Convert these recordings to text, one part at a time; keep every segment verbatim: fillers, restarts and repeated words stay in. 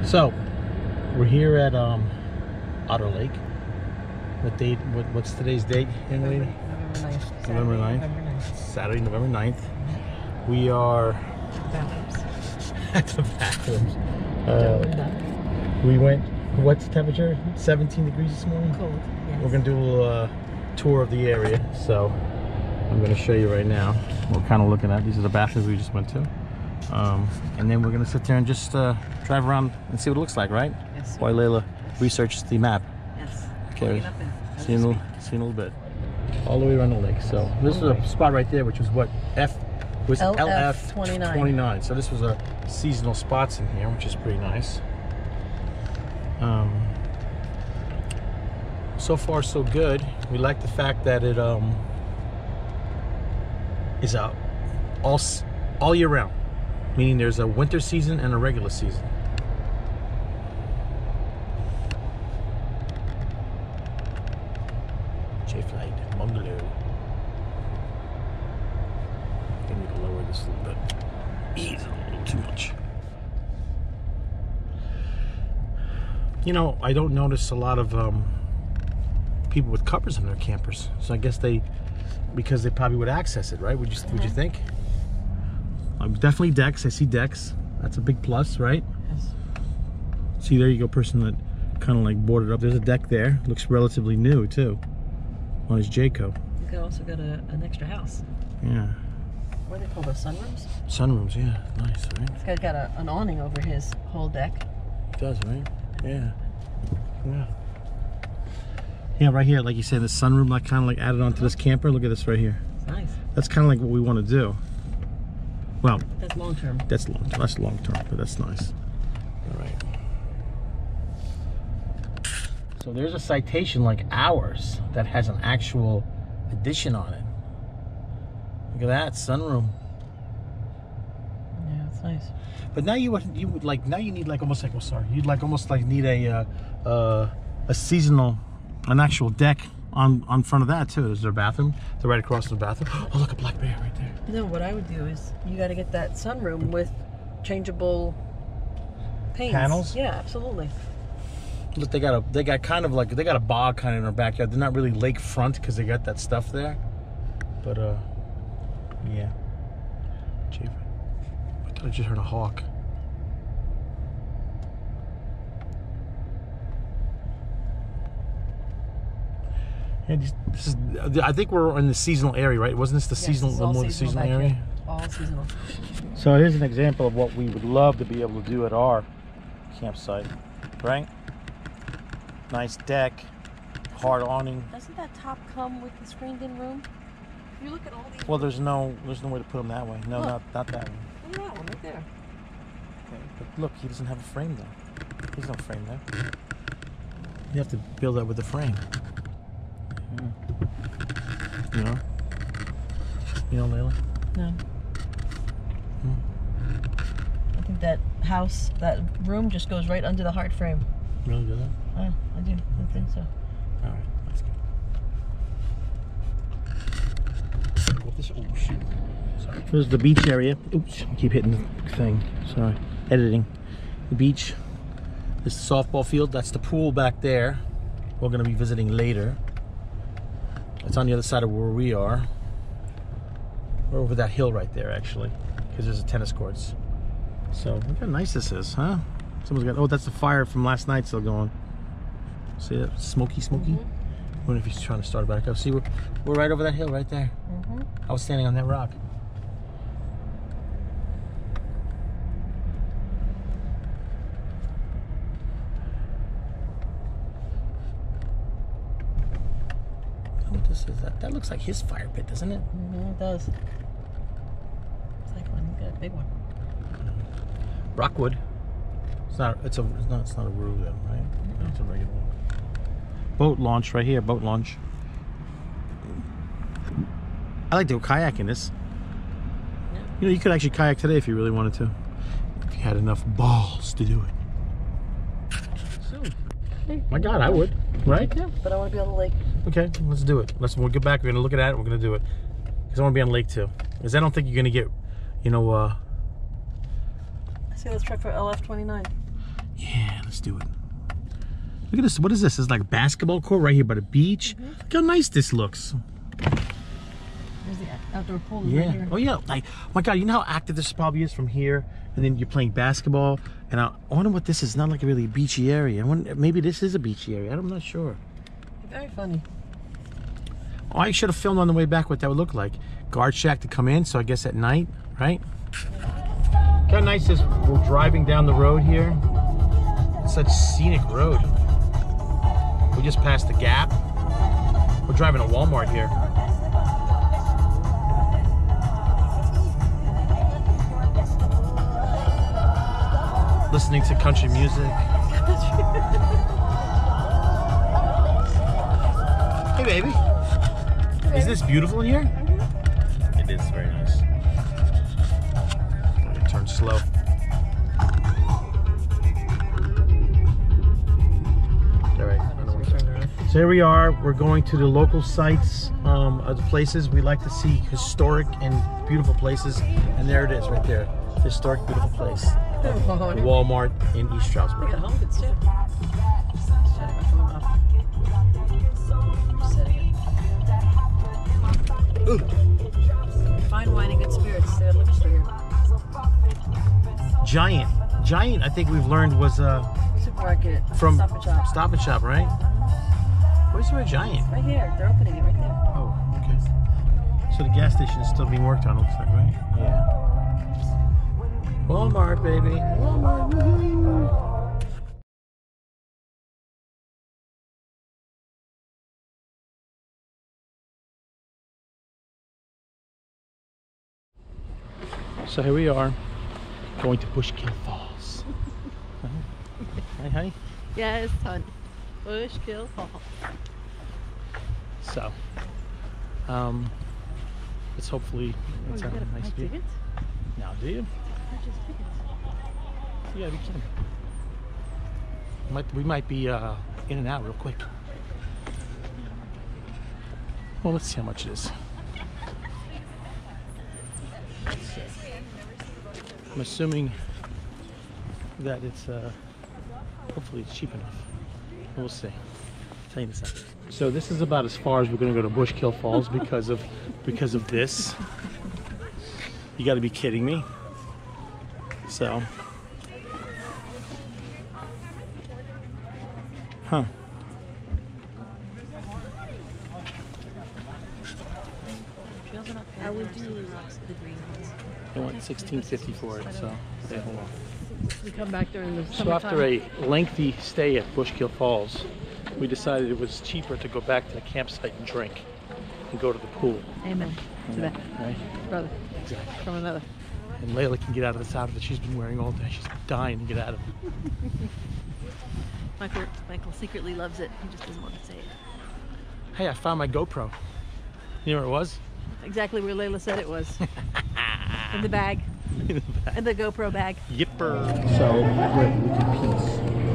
So, we're here at um, OtterLake. What date? What, what's today's date, young lady? November ninth. November ninth. November ninth. Saturday, November ninth. We are Bathrooms. at the bathrooms. Uh, we went. What's the temperature? seventeen degrees this morning. Cold. Yes. We're gonna do a little uh, tour of the area. So, I'm gonna show you right now. What we're kind of looking at. These are the bathrooms we just went to. Um, and then we're gonna sit there and just uh, drive around and see what it looks like, right? Yes. While Layla researches the map. Yes. Okay. See you in a little, see you in a little bit. All the way around the lake. So this is a spot right there, which was what F was L F L F twenty-nine. twenty-nine. So this was a seasonal spots in here, which is pretty nice. Um, so far so good. We like the fact that it um is out all all year round. Meaning there's a winter season and a regular season. J-Flight Bungalow. I need to lower this a little bit. Ease it a little too much. You know, I don't notice a lot of um, people with covers in their campers. So I guess they, because they probably would access it, right? Would you, would you think? Um, definitely decks. I see decks. That's a big plus, right? Yes. See, there you go, person that kind of like boarded up. There's a deck there. Looks relatively new, too. On his Jayco. You could also got a, an extra house. Yeah. What are they called? Those sunrooms? Sunrooms, yeah. Nice, right? This guy's got a, an awning over his whole deck. It does, right? Yeah. Yeah. Yeah, right here, like you said, the sunroom, like kind of like added onto this camper. Look at this right here. It's nice. That's kind of like what we want to do. Well, that's long term. That's long. That's long term, but that's nice. All right. So there's a citation like ours that has an actual addition on it. Look at that sunroom. Yeah, it's nice. But now you would you would like now you need like almost like oh sorry you'd like almost like need a uh, uh, a seasonal an actual deck on on front of that too. Is there a bathroom? They're right across from the bathroom. Oh look, a black bear right there. No, what I would do is you got to get that sunroom with changeable panes. Panels? Yeah, absolutely. Look, they got a they got kind of like they got a bog kind of in their backyard. They're not really lakefront because they got that stuff there. But uh, yeah. Gee, I thought I just heard a hawk. Yeah, this, this is. I think we're in the seasonal area, right? Wasn't this the yes, seasonal, this the more the seasonal seasonal area? All seasonal. So here's an example of what we would love to be able to do at our campsite, right? Nice deck, hard awning. Doesn't that top come with the screened-in room? If you look at all these. Well, there's no, there's no way to put them that way. No, look. not not that one. Look at that one right there. Okay, but look, he doesn't have a frame though. There's no frame there. You have to build that with the frame. You know? You know, Layla? No. Hmm. I think that house, that room just goes right under the hard frame. Really do that? Oh, I do. I think so. All right, that's good. What this? Oh shoot! Sorry. There's the beach area. Oops! I keep hitting the thing. Sorry. Editing. The beach. This is the softball field. That's the pool back there. We're going to be visiting later. It's on the other side of where we are. We're over that hill right there, actually, because there's a tennis courts. So look how nice this is, huh? Someone's got. Oh, that's the fire from last night still going. See that? Smoky, smoky. Mm-hmm. I wonder if he's trying to start it back up. See, we're we're right over that hill right there. Mm-hmm. I was standing on that rock. What this is that? That looks like his fire pit, doesn't it? Mm-hmm, it does. It's like one. Got a big one. Rockwood. It's not. It's a. It's not. It's not a roof, though, right? Mm-hmm. No, it's a regular one. Boat launch right here. Boat launch. I like to go kayak in this. Yeah. You know, you could actually kayak today if you really wanted to, if you had enough balls to do it. So, my God, I would. Right? Yeah, but I want to be on the lake. Okay, let's do it. Let's. We'll get back. We're gonna look at it. We're gonna do it because I want to be on the lake too. Because I don't think you're gonna get, you know. uh I see this truck for L F twenty-nine. Yeah, let's do it. Look at this. What is this? It's like a basketball court right here by the beach. Mm-hmm. Look how nice this looks. There's the outdoor pool. Yeah. Right here. Oh yeah. Like, oh my God, you know how active this probably is from here, and then you're playing basketball. And I wonder what this is. Not like a really beachy area. I wonder, maybe this is a beachy area. I'm not sure. Very funny. Oh, I should have filmed on the way back what that would look like. Guard shack to come in. So I guess at night, right? Look how nice this. We're driving down the road here. It's such scenic road. We just passed the Gap. We're driving to Walmart here. Listening to country music. Hey, baby. Hey, baby. Isn't this beautiful in here? Mm-hmm. It is very nice. I'm gonna turn slow. All right. So here we are. We're going to the local sites um, of the places we like to see, historic and beautiful places. And there it is, right there. Historic, beautiful place. Walmart in East Stroudsburg. Look at home goods too. Ooh. Fine wine and good spirits. They're at liquor store here. Giant. Giant, I think we've learned was uh, supermarket from Stop and Shop. Stop and Shop, right? Where's the Giant? Right here. They're opening it right there. Oh, okay. So the gas station is still being worked on, looks like, right? Yeah. Walmart, baby. Walmart. Woohoo. So here we are, going to Bushkill Falls. Hi, hi. Yes, hon. Bushkill Falls. So, um, it's hopefully it's oh, a nice view. Tickets? Now, do you? Purchase tickets. You gotta be kidding. Might, we might be uh, in and out real quick. Well, let's see how much it is. I'm assuming that it's, uh, hopefully it's cheap enough. We'll see. I'll tell you in a second. So this is about as far as we're gonna go to Bushkill Falls because of, because of this. You gotta be kidding me. So. Huh. I would do the green ones. They want sixteen fifty for it, so yeah, hold on. We come back during the So summertime. after a lengthy stay at Bushkill Falls, we decided it was cheaper to go back to the campsite and drink and go to the pool. Amen to that. Right? Brother. Exactly. From another. And Layla can get out of this outfit she's been wearing all day. She's dying to get out of it. Michael, Michael secretly loves it. He just doesn't want to say it. Hey, I found my GoPro. You know where it was? Exactly where Layla said it was. In the bag. In the bag. In the GoPro bag. Yipper. So, we're looking pizza.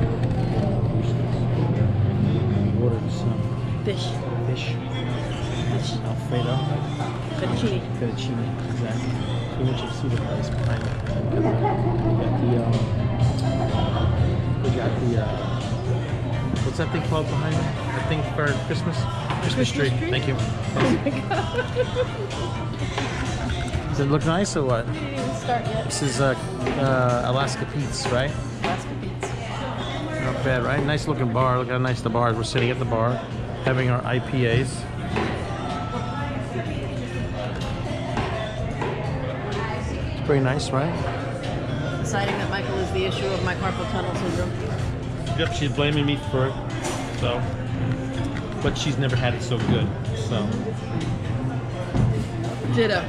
Ordered some Fish. fish. Fish. Alfredo. Fettuccine. Fettuccine, exactly. So we want you to see the place behind it. We got the, um, we got the, uh, what's that thing called behind it? That thing for Christmas? Christmas, Christmas tree. tree? Thank you. Oh my god. Does it look nice or what? We didn't even start yet. This is uh, uh, Alaska Pete's, right? Alaska Pizza. Not bad, right? Nice looking bar. Look how nice the bar is. We're sitting at the bar, having our I P As. It's pretty nice, right? Deciding that Michael is the issue of my carpal tunnel syndrome. Yep, she's blaming me for it. So, but she's never had it so good. So. Ditto.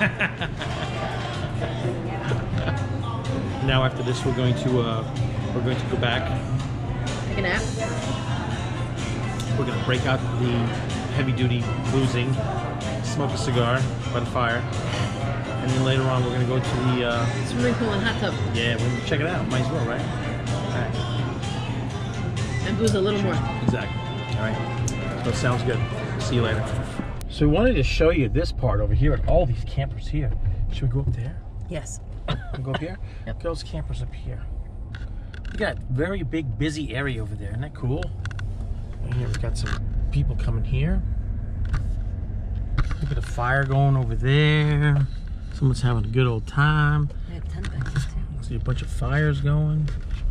Now after this, we're going to uh, we're going to go back. Take a nap. We're going to break out the heavy-duty boozing, smoke a cigar by the fire, and then later on we're going to go to the uh, Swimming pool and hot tub. yeah, we're going to check it out. Might as well, right? All right. And booze a little more. Exactly. All right. So it sounds good. See you later. So we wanted to show you this part over here at all these campers here. Should we go up there? Yes. We'll go up here? Yep. Those campers up here. Look got a very big, busy area over there. Isn't that cool? And here we've got some people coming here. Look at the fire going over there. Someone's having a good old time. They have tent back there too. See a bunch of fires going.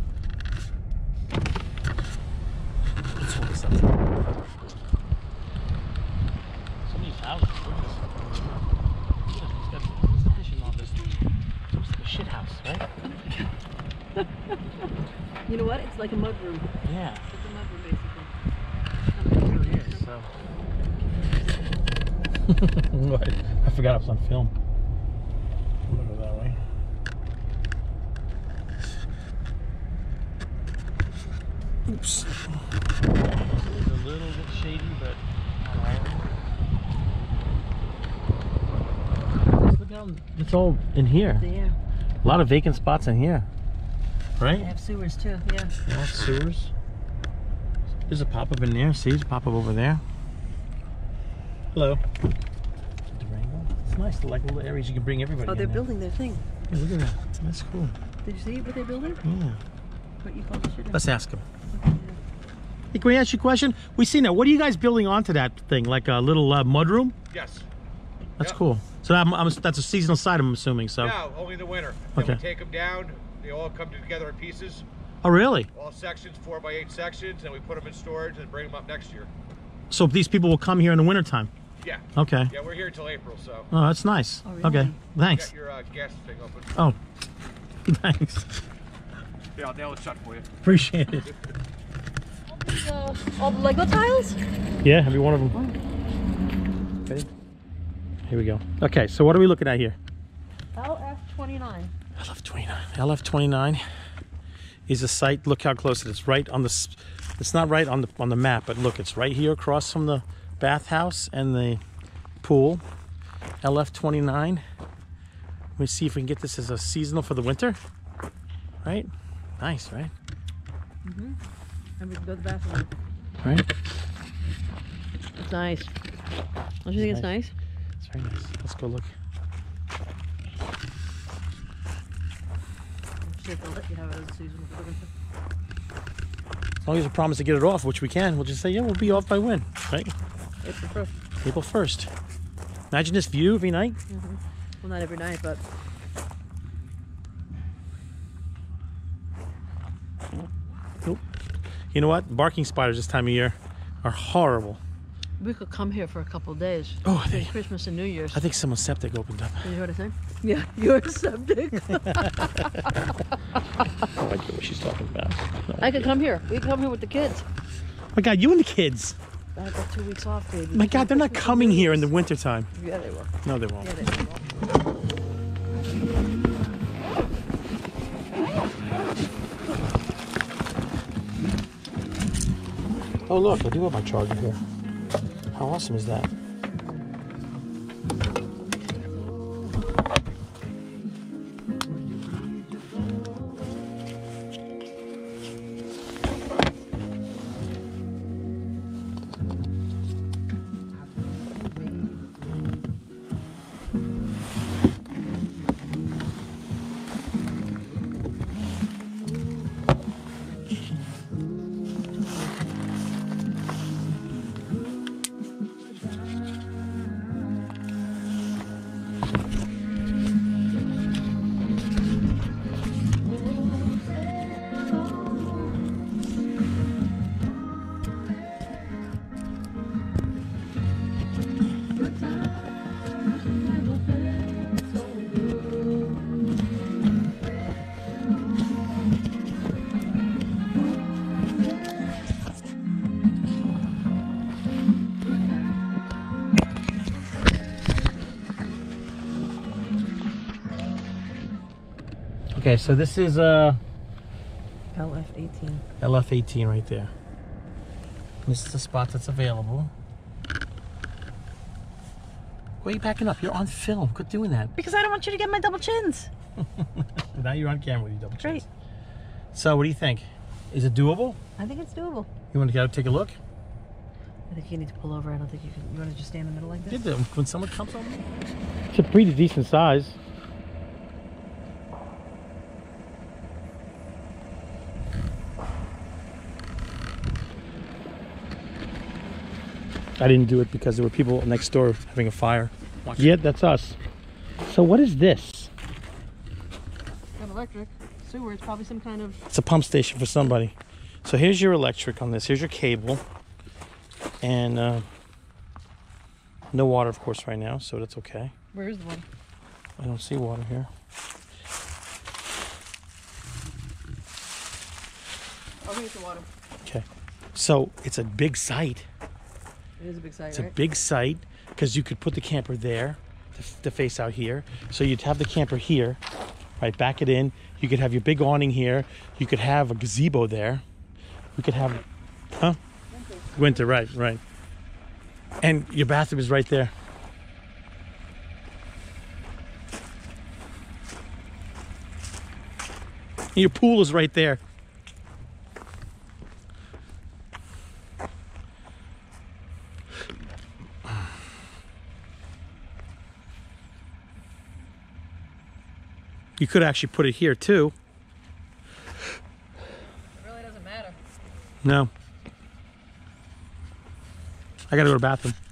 Let's hold this up. Some of these houses. Look at this. Look at this. It's got fishing all this. It's like a shit house, right? You know what? It's like a mud room. Yeah. It's a mud room, basically. It really is. So. What? I forgot it was on film. We'll go that way. Oops. It's a little bit shady, but alright. Look how it's all in here. Yeah. A lot of vacant spots in here. Right? They have sewers too, yeah. Yeah, sewers. There's a pop-up in there. See, there's a pop-up over there. Hello. Durango. It's nice. Like little areas you can bring everybody. Oh, they're in there. building their thing. Yeah, look at that. That's cool. Did you see what they're building? Yeah. What you call the shit? Let's ask him. Hey, can we ask you a question? We see now. What are you guys building onto that thing? Like a little uh, mud room? Yes. That's Yep. cool. So I'm, I'm, that's a seasonal site, I'm assuming. So. No, only in the winter. Then Okay. we take them down. They all come together in pieces. Oh, really? All sections, four by eight sections, and we put them in storage and bring them up next year. So these people will come here in the wintertime? Yeah. Okay. Yeah, we're here until April, so. Oh, that's nice. Oh, really? Okay. You Thanks. got your uh, gas thing open. Oh. Thanks. Yeah, I'll nail it shut for you. Appreciate it. Uh, all the Lego tiles? Yeah, every one of them. Okay. Here we go. Okay, so what are we looking at here? L F twenty-nine. L F twenty-nine. L F twenty-nine is a site. Look how close it is. Right on the. s- It's not right on the on the map, but look, it's right here across from the bathhouse and the pool. L F twenty-nine. Let me see if we can get this as a seasonal for the winter. Right? Nice, right? Mm-hmm. And we can go to the bathroom. Right? It's nice. Don't you think it's nice? It's very nice. Let's go look. Just they'll let you have it as a seasonal for the winter. As long as you promise to get it off, which we can, we'll just say, yeah, we'll be off by when, right? April first. April first. Imagine this view every night. Mm-hmm. Well, not every night, but Nope. You know what? Barking spiders this time of year are horrible. we could come here for a couple of days. Oh, I Between think, Christmas and New Year's. I think someone's septic opened up. Did you hear what I said? Yeah, you're septic. No idea what she's talking about. No I could idea. come here. We could come here with the kids. My God, you and the kids. I got two weeks off, baby. My God, they're not Christmas and coming New here in the Year's. wintertime. Yeah, they will. No, they won't. Yeah, they will. Oh, look, I do have my charger here. How awesome is that? Okay, so this is uh, L F eighteen. L F eighteen right there. This is the spot that's available. Why are you backing up? You're on film. Quit doing that. Because I don't want you to get my double chins. Now you're on camera with your double Great. chins. So what do you think? Is it doable? I think it's doable. You want to go take a look? I think you need to pull over. I don't think you can. You want to just stay in the middle like this? Did the, when someone comes over? It's a pretty decent size. I didn't do it because there were people next door having a fire. Watch Yeah, it. that's us. So what is this? Got electric. Sewer. It's probably some kind of. It's a pump station for somebody. So here's your electric on this. Here's your cable. And uh, no water, of course, right now, so that's okay. Where is the one? I don't see water here. Oh, here's the water. Okay. So it's a big site. It is a big site, It's right? a big site because you could put the camper there to, to face out here. So you'd have the camper here, right? Back it in. You could have your big awning here. You could have a gazebo there. We could have, huh? Winter, right, right. And your bathroom is right there. And your pool is right there. You could actually put it here too. It really doesn't matter. No. I gotta go to the bathroom.